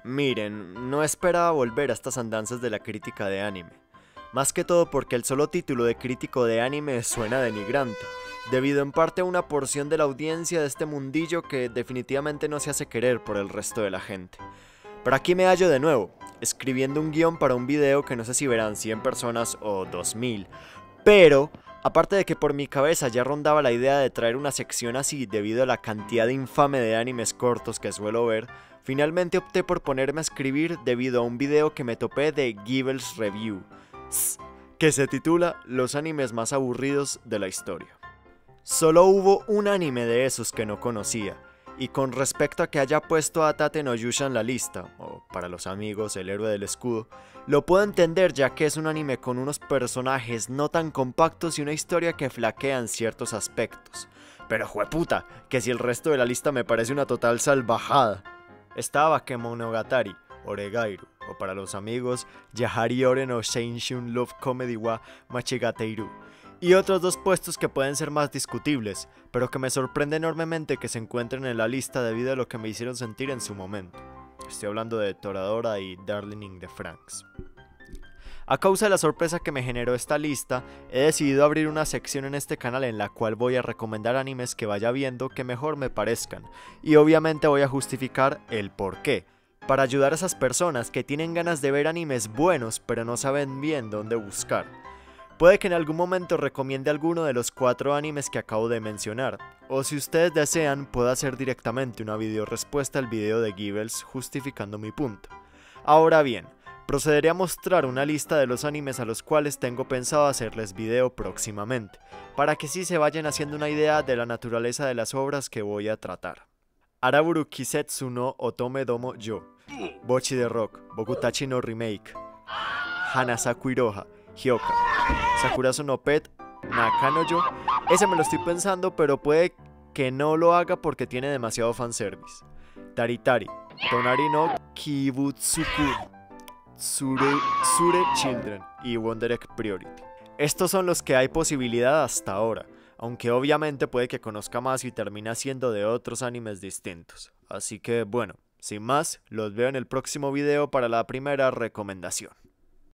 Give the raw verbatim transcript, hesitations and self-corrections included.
Miren, no esperaba volver a estas andanzas de la crítica de anime. Más que todo porque el solo título de crítico de anime suena denigrante, debido en parte a una porción de la audiencia de este mundillo que definitivamente no se hace querer por el resto de la gente. Pero aquí me hallo de nuevo, escribiendo un guión para un video que no sé si verán cien personas o dos mil, pero aparte de que por mi cabeza ya rondaba la idea de traer una sección así debido a la cantidad infame de animes cortos que suelo ver, finalmente opté por ponerme a escribir debido a un video que me topé de Gibbels Review, que se titula Los animes más aburridos de la historia. Solo hubo un anime de esos que no conocía, y con respecto a que haya puesto a Tate no Yusha en la lista, o para los amigos el héroe del escudo, lo puedo entender ya que es un anime con unos personajes no tan compactos y una historia que flaquea en ciertos aspectos. Pero jueputa, que si el resto de la lista me parece una total salvajada. Estaba Kemonogatari, Oregairu, o para los amigos, Yahari Ore no Seinshun Love Comedy wa Machigateiru, y otros dos puestos que pueden ser más discutibles, pero que me sorprende enormemente que se encuentren en la lista debido a lo que me hicieron sentir en su momento. Estoy hablando de Toradora y Darling in the Franxx. A causa de la sorpresa que me generó esta lista, he decidido abrir una sección en este canal en la cual voy a recomendar animes que vaya viendo que mejor me parezcan, y obviamente voy a justificar el porqué, para ayudar a esas personas que tienen ganas de ver animes buenos pero no saben bien dónde buscar. Puede que en algún momento recomiende alguno de los cuatro animes que acabo de mencionar, o si ustedes desean puedo hacer directamente una video respuesta al video de Gibbels justificando mi punto. Ahora bien, procederé a mostrar una lista de los animes a los cuales tengo pensado hacerles video próximamente, para que sí se vayan haciendo una idea de la naturaleza de las obras que voy a tratar. Araburu Kisetsu no Otome Domo Yo, Bocchi the Rock, Bokutachi no Remake, Hanasaku Iroha, Hyoka, Sakurazo no Pet, Nakanoyo. Ese me lo estoy pensando, pero puede que no lo haga porque tiene demasiado fanservice. Taritari, Tonari no Kibutsuku, Tsure, Tsure Children y Wonder Egg Priority. Estos son los que hay posibilidad hasta ahora, aunque obviamente puede que conozca más y termine siendo de otros animes distintos. Así que bueno, sin más, los veo en el próximo video para la primera recomendación.